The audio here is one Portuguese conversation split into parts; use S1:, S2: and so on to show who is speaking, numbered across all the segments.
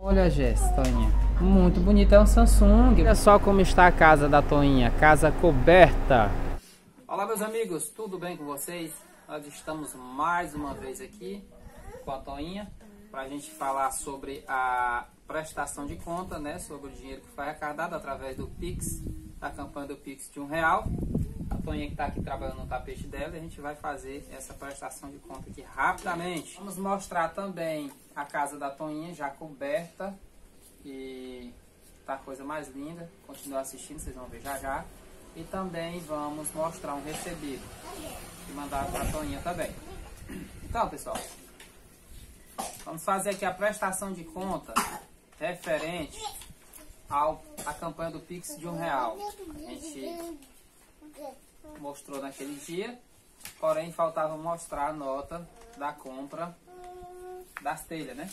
S1: Olha a Jéssica, Toinha. Muito bonita, é um Samsung. Olha só como está a casa da Toinha, casa coberta. Olá meus amigos, tudo bem com vocês? Nós estamos mais uma vez aqui com a Toinha para a gente falar sobre a prestação de conta, né? Sobre o dinheiro que foi arrecadado através do Pix, da campanha do Pix de R$1. A Toinha que está aqui trabalhando no tapete dela, e a gente vai fazer essa prestação de conta aqui rapidamente. Vamos mostrar também a casa da Toinha já coberta e tá a coisa mais linda. Continue assistindo, vocês vão ver já já. E também vamos mostrar um recebido que mandaram para a Toinha também. Então pessoal, vamos fazer aqui a prestação de conta referente à campanha do Pix de R$1. A gente mostrou naquele dia, porém faltava mostrar a nota da compra das telhas, né?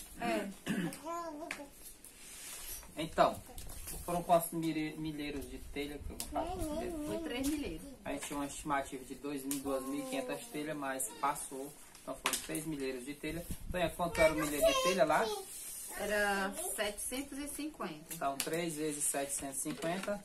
S1: Então, foram quantos milheiros de telha que eu vou fazer?
S2: Foi 3 milheiros.
S1: A gente tinha uma estimativa de 2.500 telhas, mas passou. Então foram 3 milheiros de telha. Então, quanto era o milheiro de telha lá?
S2: Era 750.
S1: Então, 3 vezes 750.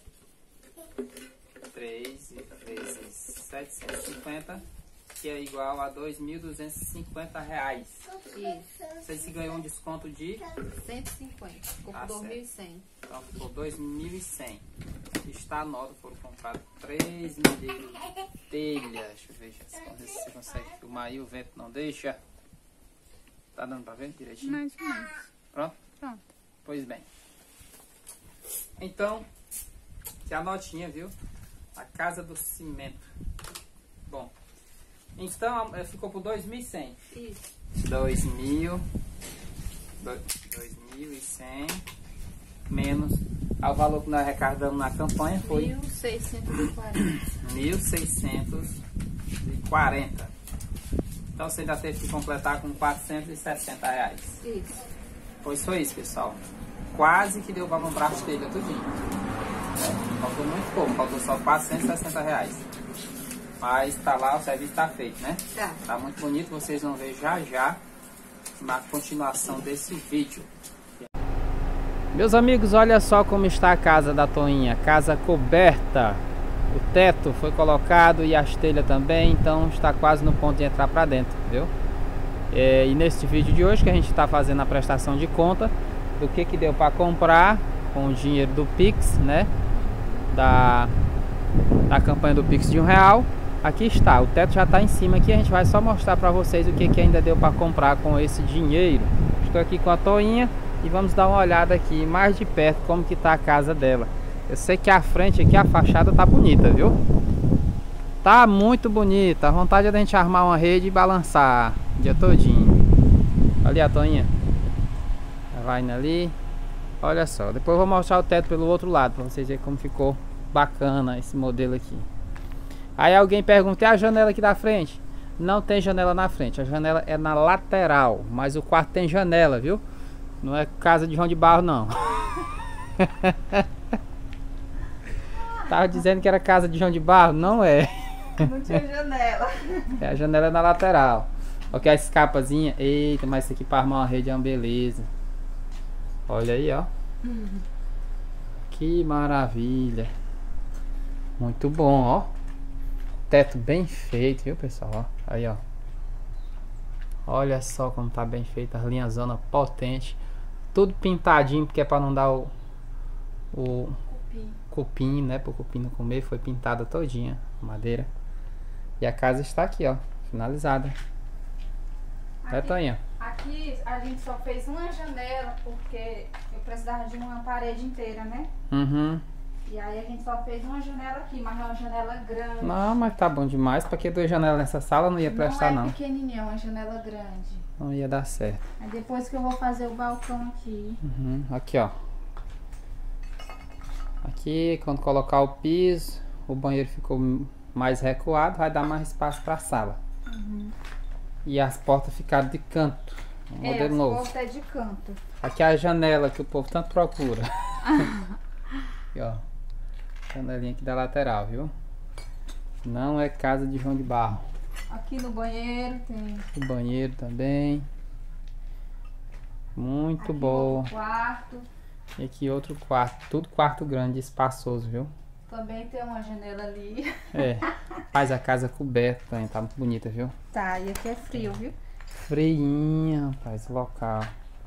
S1: 3 vezes 750, que é igual a R$2.250.
S2: Isso.
S1: Você ganhou um desconto de
S2: 150. Ficou por 2.100.
S1: Então ficou 2.100. Está a nota, foram comprados 3 milheiros de telha. Deixa eu ver se você consegue filmar aí, o vento não deixa. Tá dando pra ver direitinho?
S2: Mais ou menos.
S1: Pronto?
S2: Pronto.
S1: Pois bem. Então, que a notinha, viu? A casa do cimento. Bom, então ficou por 2.100.
S2: Isso.
S1: 2.100 menos o valor que nós arrecadamos na campanha foi 1.640. Então você ainda teve que completar com R$460.
S2: Isso.
S1: Pois foi isso, pessoal. Quase que deu para comprar as telhas tudinho. Faltou muito pouco, faltou só R$460. Mas tá lá, o serviço tá feito, né? Tá muito bonito, vocês vão ver já já na continuação desse vídeo. Meus amigos, olha só como está a casa da Toinha, casa coberta. O teto foi colocado e as telhas também, então está quase no ponto de entrar para dentro, viu? E neste vídeo de hoje que a gente está fazendo a prestação de conta do que deu para comprar com o dinheiro do Pix, né? Da campanha do Pix de R$1. Aqui está, o teto já está em cima aqui, a gente vai só mostrar para vocês o que ainda deu para comprar com esse dinheiro. Estou aqui com a Toinha e vamos dar uma olhada aqui mais de perto como que tá a casa dela. Eu sei que a frente aqui, a fachada tá bonita, viu? Tá muito bonita, a vontade é da gente armar uma rede e balançar o dia todinho. Olha a Toinha, vai indo ali. Olha só, depois eu vou mostrar o teto pelo outro lado para vocês verem como ficou bacana esse modelo aqui. Aí alguém pergunta, e a janela aqui da frente? Não tem janela na frente, a janela é na lateral, mas o quarto tem janela, viu? Não é casa de João de Barro, não. Tava dizendo que era casa de João de Barro, não é.
S2: Não tinha janela.
S1: É, a janela é na lateral. Ok, a escapazinha. Eita, mas isso aqui para armar uma rede é uma beleza. Olha aí, ó. Que maravilha. Muito bom, ó. Teto bem feito, viu, pessoal? Ó. Aí, ó. Olha só como tá bem feito. As linhas zona potente. Tudo pintadinho, porque é para não dar o cupim, né? Para o cupim não comer. Foi pintada todinha a madeira. E a casa está aqui, ó. Finalizada. É, Toinha?
S3: Aqui a gente só fez uma janela porque eu precisava de uma parede inteira, né?
S1: Uhum.
S3: E aí a gente só fez uma janela aqui, mas é uma janela grande.
S1: Não, mas tá bom demais. Pra que 2 janelas nessa sala não ia prestar, não.
S3: Não é pequenininha, é uma janela grande.
S1: Não ia dar certo.
S3: Aí depois que eu vou fazer o balcão aqui.
S1: Uhum. Aqui, ó. Aqui, quando colocar o piso, o banheiro ficou mais recuado, vai dar mais espaço pra sala.
S3: Uhum.
S1: E as portas ficaram de canto. Um modelo novo.
S3: As portas é de canto.
S1: Aqui é a janela que o povo tanto procura. Aqui, ó. Janelinha aqui da lateral, viu? Não é casa de João de Barro.
S3: Aqui no banheiro tem.
S1: O banheiro também. Muito
S3: aqui
S1: boa.
S3: Outro quarto.
S1: E aqui outro quarto. Tudo quarto grande, espaçoso, viu?
S3: Também tem uma janela ali.
S1: É. Faz a casa coberta também. Tá muito bonita, viu?
S3: Tá, e aqui é frio, viu?
S1: Freinha, rapaz, o local.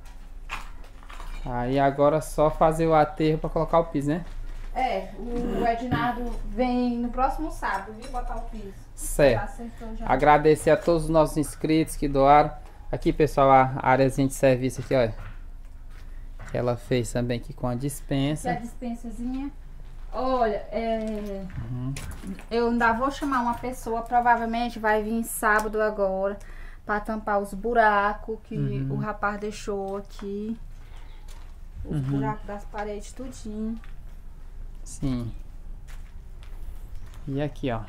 S1: Aí agora é só fazer o aterro pra colocar o piso, né?
S3: É, o Ednardo vem no próximo sábado, viu? Botar o piso.
S1: Certo.
S3: Já acertou já.
S1: Agradecer a todos os nossos inscritos que doaram. Aqui, pessoal, a áreazinha de serviço aqui, olha. Que ela fez também aqui com a dispensa.
S3: Aqui a dispensazinha. Olha, eu ainda vou chamar uma pessoa, provavelmente vai vir sábado agora, pra tampar os buracos que o rapaz deixou aqui. Os buracos das paredes, tudinho.
S1: Sim. E aqui, ó.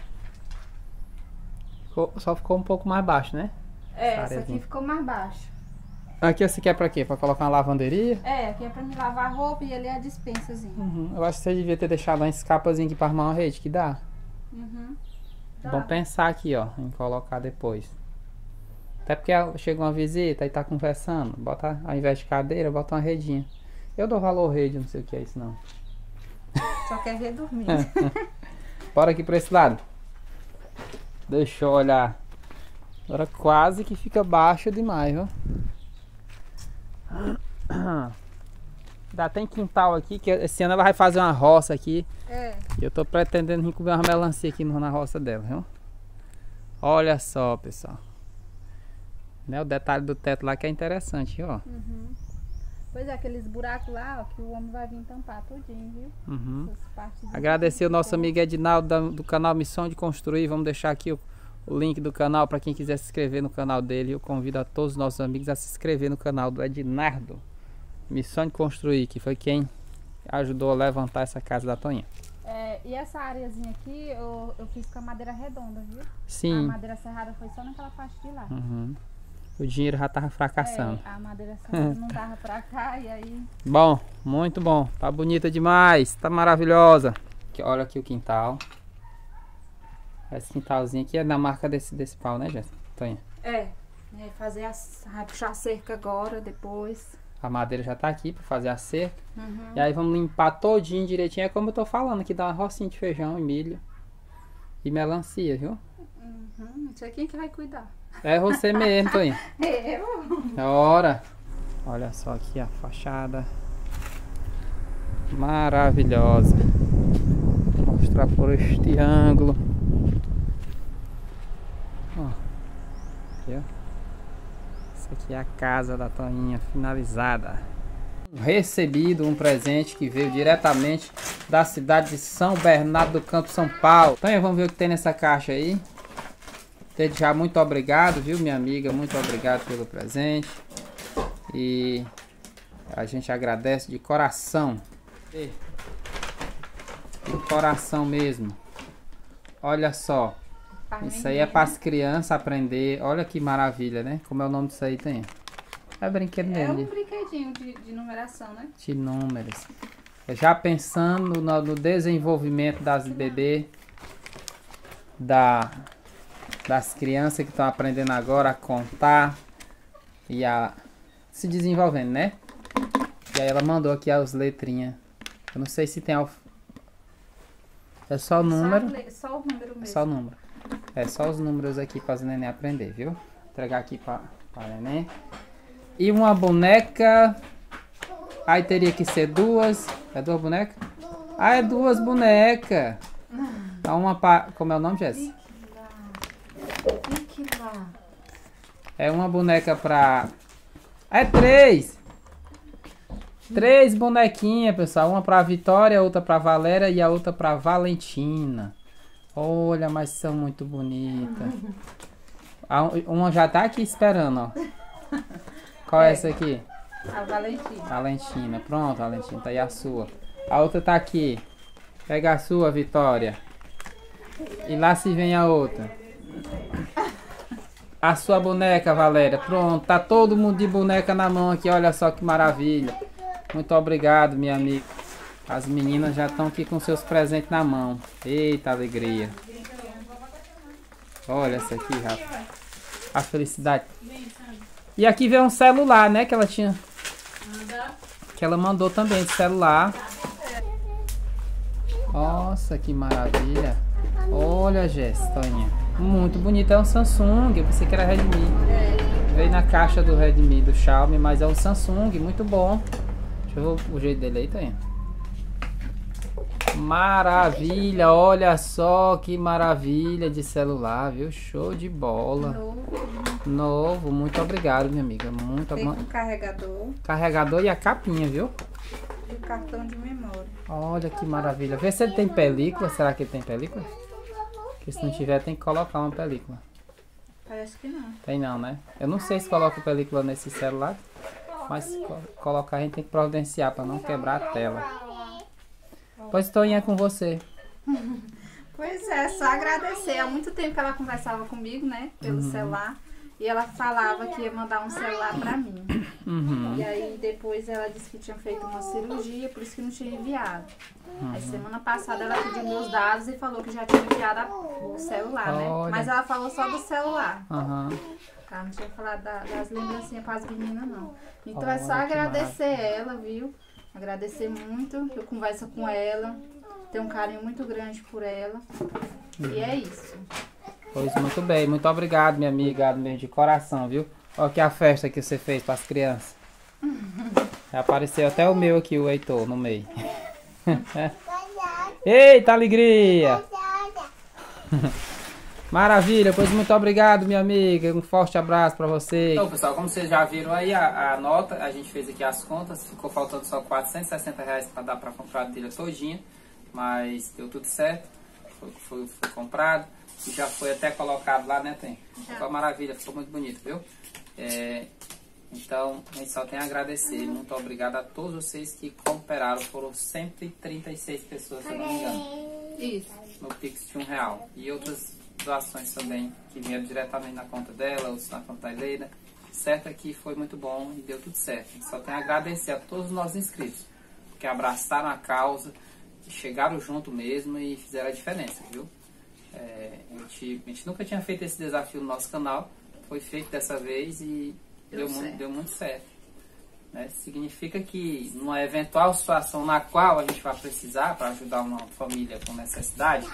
S1: Só ficou um pouco mais baixo, né?
S3: É, essa aqui ficou mais baixa.
S1: Aqui você quer pra quê? Pra colocar uma lavanderia?
S3: É, aqui é pra me lavar roupa e ali é a dispensazinha.
S1: Eu acho que você devia ter deixado uma escapazinha aqui pra armar uma rede, que dá. Vamos pensar aqui, ó, em colocar depois. Até porque chega uma visita e tá conversando. Bota, ao invés de cadeira, bota uma redinha. Eu dou valor rede, não sei o que é isso não.
S3: Só quer ver dormir.
S1: Bora aqui pra esse lado. Deixa eu olhar. Agora quase que fica baixo demais, viu? Ainda tem quintal aqui, que esse ano ela vai fazer uma roça aqui.
S3: É.
S1: E eu tô pretendendo vir comer uma melancia aqui na roça dela, viu? Olha só, pessoal. Né, o detalhe do teto lá que é interessante, ó.
S3: Pois é, aqueles buracos lá, ó, que o homem vai vir tampar tudinho, viu? Essas partes
S1: Agradecer o nosso amigo Edinaldo do canal Missão de Construir. Vamos deixar aqui o link do canal para quem quiser se inscrever no canal dele. Eu convido a todos os nossos amigos a se inscrever no canal do Edinardo Missão de Construir, que foi quem ajudou a levantar essa casa da Toninha.
S3: É, e essa areazinha aqui eu fiz com a madeira redonda, viu?
S1: Sim.
S3: A madeira serrada foi só naquela parte de lá.
S1: O dinheiro já tava fracassando.
S3: É, a madeira serrada não dava pra cá e aí...
S1: Bom, muito bom. Tá bonita demais. Tá maravilhosa. Olha aqui o quintal. Esse quintalzinho aqui é da marca desse pau, né, Jéssica? Toninha?
S3: Vai fazer vai puxar a cerca agora, depois.
S1: A madeira já tá aqui pra fazer a cerca. E aí vamos limpar todinho direitinho. É como eu tô falando aqui, dá uma rocinha de feijão e milho. E melancia, viu?
S3: Isso aqui quem que vai cuidar?
S1: É você mesmo, Toninha.
S3: Eu?
S1: Ora. Olha só aqui a fachada. Maravilhosa. Vou mostrar por este ângulo. Ó. Aqui, ó. Essa aqui é a casa da Toninha finalizada. Recebido um presente que veio diretamente da cidade de São Bernardo do Campo, São Paulo. Toninha, vamos ver o que tem nessa caixa aí. Desde já, muito obrigado, viu, minha amiga? Muito obrigado pelo presente. E a gente agradece de coração. Do coração mesmo. Olha só. Isso aí é para as crianças aprender. Olha que maravilha, né? Como é o nome disso aí, tem? É brinquedo mesmo.
S3: É um brinquedinho de numeração, né?
S1: De números. Já pensando no desenvolvimento das bebês, das crianças que estão aprendendo agora a contar e a se desenvolvendo, né? E aí ela mandou aqui as letrinhas. Eu não sei se tem é só o número.
S3: Só o número mesmo.
S1: Só o número. É só os números aqui para as neném aprender, viu? Vou entregar aqui para a neném. E uma boneca. Aí teria que ser duas. É duas bonecas? Ah, é duas bonecas. Uma para. Como é o nome, Jéssica? É uma boneca pra... É três! Três bonequinhas, pessoal. Uma pra Vitória, outra pra Valéria e a outra pra Valentina. Olha, mas são muito bonitas. Uma já tá aqui esperando, ó. Qual é essa aqui?
S3: A Valentina.
S1: Valentina. Pronto, Valentina. Tá aí a sua. A outra tá aqui. Pega a sua, Vitória. E lá se vem a outra. A sua boneca, Valéria. Pronto, tá todo mundo de boneca na mão aqui. Olha só que maravilha. Muito obrigado, minha amiga. As meninas já estão aqui com seus presentes na mão. Eita alegria. Olha essa aqui, Rafa. A felicidade. E aqui veio um celular, né? Que ela tinha que ela mandou também de celular. Nossa, que maravilha. Olha, Jéssica, Toninha. Muito bonito. É um Samsung. Eu pensei que era Redmi. Veio na caixa do Redmi, do Xiaomi, mas é um Samsung. Muito bom. Deixa eu ver o jeito dele aí, Toninha. Maravilha. Olha só que maravilha de celular, viu? Show de bola. Novo. Muito obrigado, minha amiga. Muito
S3: Tem um carregador.
S1: Carregador e a capinha, viu?
S3: E o cartão de memória.
S1: Olha que maravilha. Vê se ele tem película. Será que ele tem película? Porque se não tiver, tem que colocar uma película.
S3: Parece que não.
S1: Tem não, né? Eu não sei se coloca película nesse celular. Mas se colocar, a gente tem que providenciar para não quebrar a tela. Pois Toninha, é com você.
S3: Pois é, só agradecer. Há muito tempo que ela conversava comigo, né? Pelo celular. E ela falava que ia mandar um celular pra mim. E aí depois ela disse que tinha feito uma cirurgia, por isso que não tinha enviado. Aí semana passada ela pediu meus dados e falou que já tinha enviado o celular, né? Mas ela falou só do celular. Ela não tinha falado das lembrancinhas para as meninas, não. Então é só agradecer ela, viu? Agradecer muito. Eu converso com ela. Tenho um carinho muito grande por ela. E é isso.
S1: Pois muito bem, muito obrigado, minha amiga, mesmo de coração, viu? Olha que a festa que você fez para as crianças. Já apareceu até o meu aqui, o Heitor, no meio. Eita, alegria! Maravilha, pois muito obrigado, minha amiga. Um forte abraço para você. Então, pessoal, como vocês já viram aí a nota, a gente fez aqui as contas. Ficou faltando só R$460 para dar para comprar a telha todinha. Mas deu tudo certo. Foi comprado. E já foi até colocado lá, né, Tem? Ficou uma maravilha, ficou muito bonito, viu? Então, a gente só tem a agradecer. Muito obrigado a todos vocês que cooperaram. Foram 136 pessoas, se eu não me engano.
S2: Isso.
S1: No Pix de R$1. E outras doações também, que vieram diretamente na conta dela, ou na conta da Helena. Certo é que foi muito bom e deu tudo certo. A gente só tem a agradecer a todos os nossos inscritos, que abraçaram a causa, chegaram junto mesmo e fizeram a diferença, viu? A gente nunca tinha feito esse desafio no nosso canal, foi feito dessa vez e deu muito certo. Né? Significa que numa eventual situação na qual a gente vai precisar para ajudar uma família com necessidade,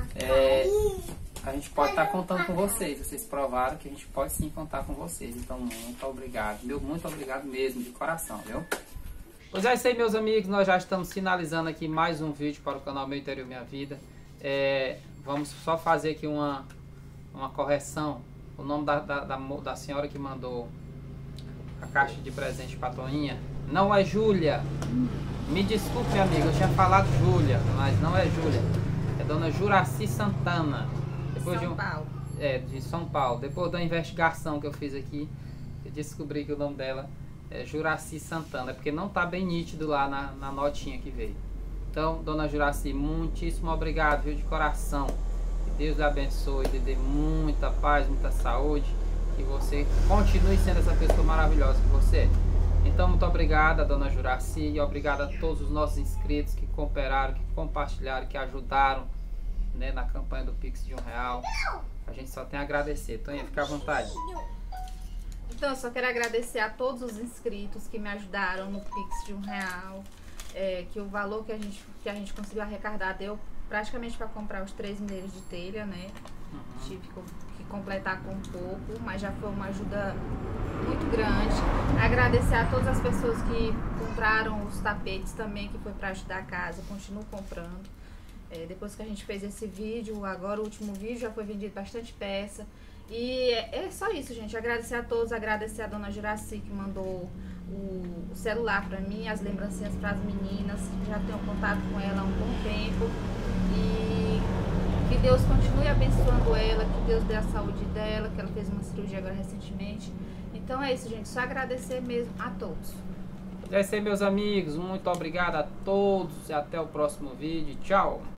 S1: a gente pode estar contando com vocês. Vocês provaram que a gente pode sim contar com vocês. Então, muito obrigado. Muito obrigado mesmo, de coração, viu? Pois é isso aí, meus amigos. Nós já estamos finalizando aqui mais um vídeo para o canal Meu Interior Minha Vida. Vamos só fazer aqui uma correção. O nome da senhora que mandou a caixa de presente para a Toninha não é Júlia. Me desculpe, minha amiga, eu tinha falado Júlia, mas não é Júlia. É Dona Juraci Santana. Depois
S3: São Paulo.
S1: De São Paulo. Depois da investigação que eu fiz aqui, eu descobri que o nome dela é Juraci Santana, porque não está bem nítido lá na notinha que veio. Então, Dona Juraci, muitíssimo obrigado, viu, de coração. Que Deus lhe abençoe, lhe dê muita paz, muita saúde. Que você continue sendo essa pessoa maravilhosa que você é. Então, muito obrigada, Dona Juraci, e obrigado a todos os nossos inscritos que cooperaram, que compartilharam, que ajudaram, né, na campanha do Pix de R$1. A gente só tem a agradecer. Toninha, fica à vontade.
S3: Então, eu só quero agradecer a todos os inscritos que me ajudaram no Pix de R$1. Que o valor que a gente conseguiu arrecadar deu praticamente para comprar os 3 milheiros de telha, né? Tive que completar com um pouco, mas já foi uma ajuda muito grande. Agradecer a todas as pessoas que compraram os tapetes também, que foi para ajudar a casa, continuo comprando. Depois que a gente fez esse vídeo, agora o último vídeo, já foi vendido bastante peça. E é só isso, gente. Agradecer a todos, agradecer a Dona Juraci que mandou o celular para mim, as lembrancinhas para as meninas. Já tenho contato com ela há um bom tempo. E que Deus continue abençoando ela, que Deus dê a saúde dela, que ela fez uma cirurgia agora recentemente. Então é isso, gente. Só agradecer mesmo a todos.
S1: É isso aí, meus amigos. Muito obrigado a todos e até o próximo vídeo. Tchau!